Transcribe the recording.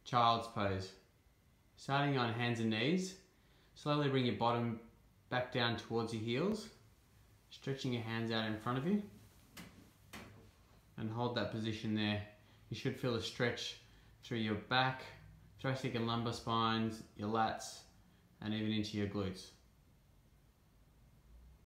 child's pose. Starting on hands and knees, slowly bring your bottom back down towards your heels, stretching your hands out in front of you, and hold that position there. You should feel a stretch through your back, thoracic and lumbar spines, your lats, and even into your glutes.